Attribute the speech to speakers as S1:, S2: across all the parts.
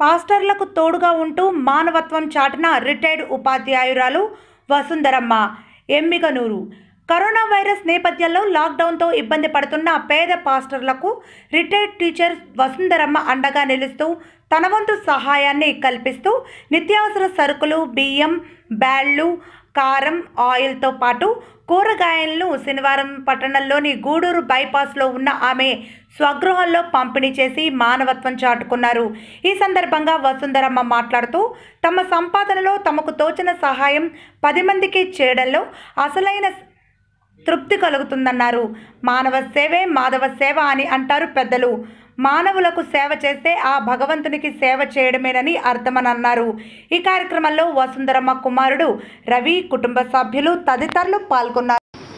S1: పాస్టర్లకు తోడుగా ఉంటూ మానవత్వం చాటిన రిటైర్డ్ ఉపాధ్యాయురాలు వసుంధరమ్మ ఎమ్మిగనూరు. కరోనా వైరస్ నేపథ్యంలో లాక్డౌన్తో ఇబ్బంది పడుతున్న పేద పాస్టర్లకు రిటైర్డ్ టీచర్ వసుంధరమ్మ అండగా నిలుస్తూ తన వంతు సహాయాన్ని కల్పిస్తూ నిత్యావసర సరుకులు, బియ్యం, బ్యాళ్లు, కారం, ఆయిల్తో పాటు కూరగాయలను శనివారం పట్టణంలోని గూడూరు బైపాస్లో ఉన్న ఆమె స్వగృహంలో పంపిణీ చేసి మానవత్వం చాటుకున్నారు. ఈ సందర్భంగా వసుంధరమ్మ మాట్లాడుతూ తమ సంపాదనలో తమకు తోచిన సహాయం 10 మందికి చేయడంలో అసలైన తృప్తి కలుగుతుందన్నారు. మానవ సేవే మాధవ సేవ అని అంటారు పెద్దలు. మానవులకు సేవ చేస్తే ఆ భగవంతునికి సేవ చేయడమేనని అర్థమని అన్నారు. ఈ కార్యక్రమంలో వసుంధరమ్మ కుమారుడు రవి, కుటుంబ సభ్యులు తదితరులు పాల్గొన్నారు.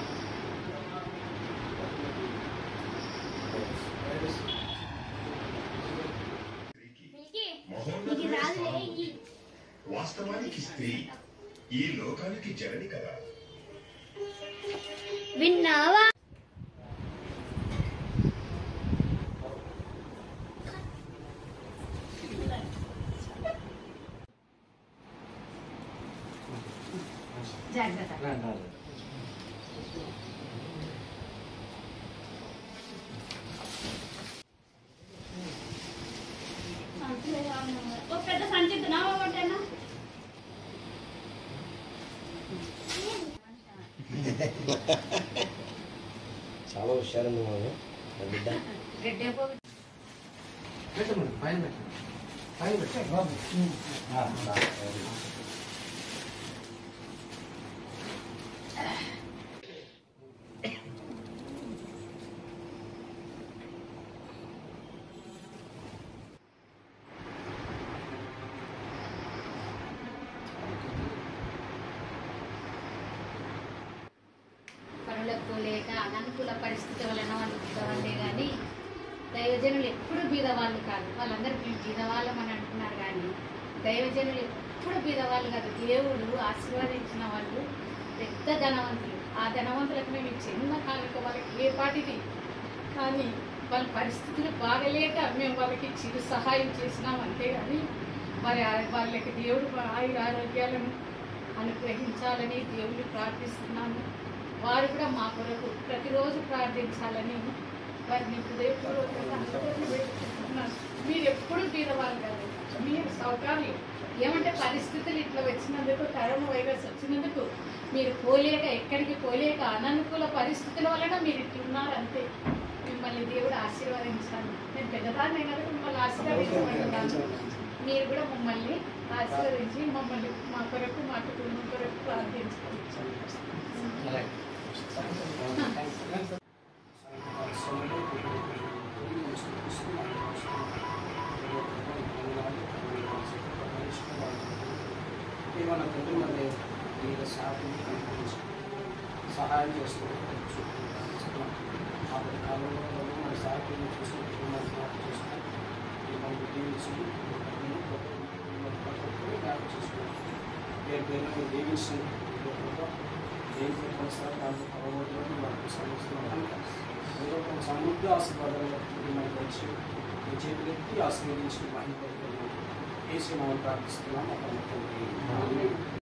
S2: వాస్తవానికి స్త్రీ ఈ లోకానికి జనని కదా.
S3: విన్నావా? జాగ్రత్త. పెద్ద సంచి ఒకటేనా?
S4: చాలా హుషారుంది బిడ్డ.
S3: పనులకు లేక అననుకూల పరిస్థితి వలన వాళ్ళు బీదవాళ్ళే కానీ దైవజనులు ఎప్పుడు బీదవాళ్ళు కాదు. వాళ్ళందరూ బీదవాళ్ళం అని అంటున్నారు కానీ దైవజనులు ఎప్పుడు బీదవాళ్ళు కాదు. దేవుడు ఆశీర్వదించిన వాళ్ళు పెద్ద ధనవంతులు. ఆ ధనవంతులకు మేము చిన్న కానుక వాళ్ళకి ఏ పాటిది కానీ వాళ్ళ పరిస్థితులు బాగలేక మేము వాళ్ళకి చిరు సహాయం చేసినాం అంతేగాని మరి వాళ్ళకి దేవుడు ఆరోగ్యాలను అనుగ్రహించాలని దేవుడిని ప్రార్థిస్తున్నాము. వారు కూడా మా కొరకు ప్రతిరోజు ప్రార్థించాలని వారిని హృదయపూర్వకంగా వేడుకుంటున్నాను. మీరు ఎప్పుడు బీదవాళ్ళు కాదు, మీరు సౌకర్యం ఏమంటే పరిస్థితులు ఇట్లా వచ్చినందుకు, కరోనా వైరస్ వచ్చినందుకు మీరు పోలేక, ఎక్కడికి పోలేక అననుకూల పరిస్థితుల వలన మీరు ఇట్లున్నారు అంతే. మిమ్మల్ని దేవుడు ఆశీర్వదించాలి. నేను పెద్దదాన్ని కనుక మిమ్మల్ని ఆశీర్వదించబడుతున్నాను. మీరు కూడా మమ్మల్ని ఆశీర్వదించి మమ్మల్ని మా కొరకు, మా కుటుంబం కొరకు ప్రార్థించాలి.
S4: మన కుటుంబంలో సహాయం చేసుకుంటాం. అప్పటి కాలంలో మన సహాయం చూసుకుంటూ చూసుకుంటాం. పేరు పేరు దీవించిన దేనికి కొనసాగి దాంట్లో పరమోద్యోగం మనకు సమస్తున్నాం. ఏదో ఒక సమృద్ధి ఆశీర్వాదాలు మనకు వచ్చి మీ చేతులెత్తి ఆశీర్వదించిన మహిళ వేసి మనం ప్రార్థిస్తున్నాం.